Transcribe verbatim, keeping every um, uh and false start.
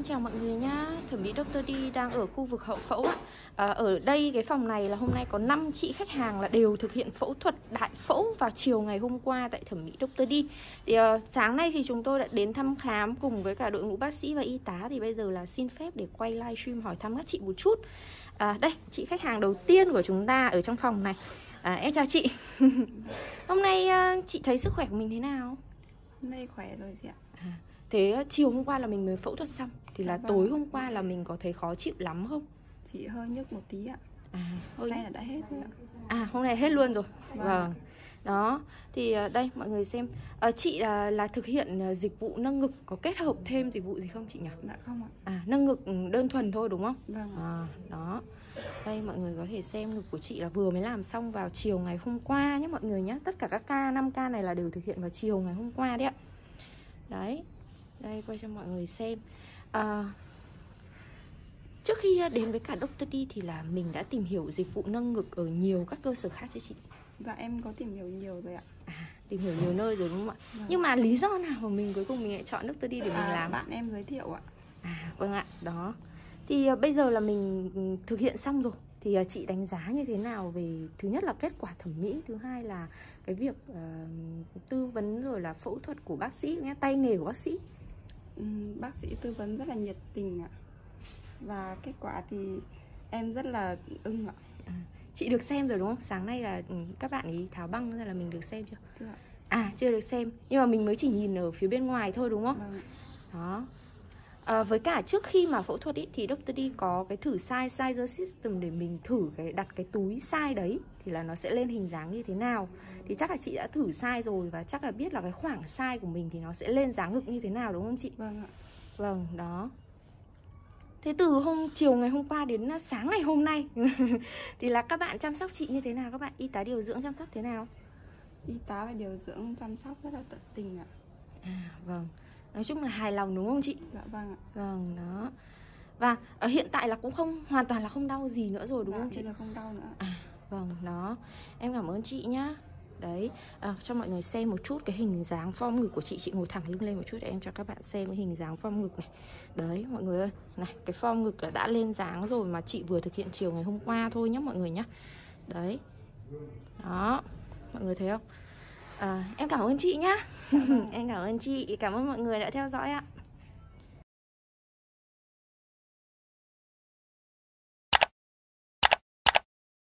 chào mọi người nhá. Thẩm mỹ doctor D đang ở khu vực hậu phẫu ạ. À, ở đây cái phòng này là hôm nay có năm chị khách hàng là đều thực hiện phẫu thuật đại phẫu vào chiều ngày hôm qua tại Thẩm mỹ doctor D. Thì uh, sáng nay thì chúng tôi đã đến thăm khám cùng với cả đội ngũ bác sĩ và y tá. Thì bây giờ là xin phép để quay livestream hỏi thăm các chị một chút. À, đây, chị khách hàng đầu tiên của chúng ta ở trong phòng này. À, em chào chị. Hôm nay uh, chị thấy sức khỏe của mình thế nào? Hôm nay khỏe rồi chị ạ. À, thế chiều hôm qua là mình mới phẫu thuật xong thì là Vâng. tối hôm qua là mình có thấy khó chịu lắm không? Chị hơi nhức một tí ạ. À, Hôm nay là đã hết rồi ạ. À, hôm nay hết luôn rồi. Vâng. Vâng. Đó, thì đây mọi người xem. À, chị là, là thực hiện dịch vụ nâng ngực, có kết hợp thêm dịch vụ gì không chị nhỉ? Dạ không ạ. À, nâng ngực đơn thuần thôi đúng không? Vâng ạ. À, đó. Đây mọi người có thể xem ngực của chị là vừa mới làm xong vào chiều ngày hôm qua nhé mọi người nhé. Tất cả các ca, năm ca này là đều thực hiện vào chiều ngày hôm qua đấy ạ. Đấy. Đây quay cho mọi người xem. À, trước khi đến với cả doctor D thì là mình đã tìm hiểu dịch vụ nâng ngực ở nhiều các cơ sở khác chứ chị? Dạ em có tìm hiểu nhiều rồi ạ. À, tìm hiểu nhiều nơi rồi đúng không ạ? Vâng. Nhưng mà lý do nào mà mình cuối cùng mình lại chọn doctor D để mình à, làm? Bạn em giới thiệu ạ. À vâng ạ, đó. Thì uh, bây giờ là mình thực hiện xong rồi. Thì uh, chị đánh giá như thế nào về thứ nhất là kết quả thẩm mỹ, thứ hai là cái việc uh, tư vấn rồi là phẫu thuật của bác sĩ, nghe tay nghề của bác sĩ? Ừ, bác sĩ tư vấn rất là nhiệt tình ạ. Và kết quả thì em rất là ưng ạ. À, chị được xem rồi đúng không? Sáng nay là các bạn ấy tháo băng ra là mình được xem chưa? Chưa ạ. À chưa được xem. Nhưng mà mình mới chỉ nhìn ở phía bên ngoài thôi đúng không? Vâng. Đó. À, với cả trước khi mà phẫu thuật ý, thì doctor D có cái thử size sizer system để mình thử cái đặt cái túi size đấy thì là nó sẽ lên hình dáng như thế nào. Thì chắc là chị đã thử size rồi và chắc là biết là cái khoảng size của mình thì nó sẽ lên dáng ngực như thế nào đúng không chị? Vâng ạ. Vâng, đó. Thế từ hôm chiều ngày hôm qua đến sáng ngày hôm nay thì là các bạn chăm sóc chị như thế nào? Các bạn y tá điều dưỡng chăm sóc thế nào? Y tá và điều dưỡng chăm sóc rất là tận tình ạ. À, vâng. Nói chung là hài lòng đúng không chị? Dạ vâng ạ. Vâng, đó. Và ở hiện tại là cũng không, hoàn toàn là không đau gì nữa rồi đúng Dạ, không chị? bây giờ không đau nữa. À, vâng, đó. Em cảm ơn chị nhá. Đấy, à, cho mọi người xem một chút cái hình dáng form ngực của chị. Chị ngồi thẳng lưng lên một chút để em cho các bạn xem cái hình dáng form ngực này. Đấy, mọi người ơi. Này, cái form ngực là đã lên dáng rồi mà chị vừa thực hiện chiều ngày hôm qua thôi nhá mọi người nhá. Đấy. Đó, mọi người thấy không? À, em cảm ơn chị nhá. Em cảm ơn chị, cảm ơn mọi người đã theo dõi ạ.